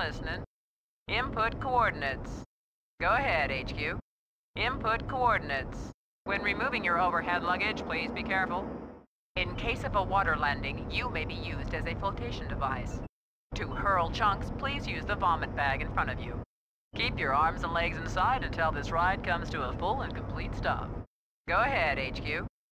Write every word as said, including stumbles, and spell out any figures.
listening. Input coordinates. Go ahead, H Q. Input coordinates. When removing your overhead luggage, please be careful. In case of a water landing, you may be used as a flotation device. To hurl chunks, please use the vomit bag in front of you. Keep your arms and legs inside until this ride comes to a full and complete stop. Go ahead, H Q.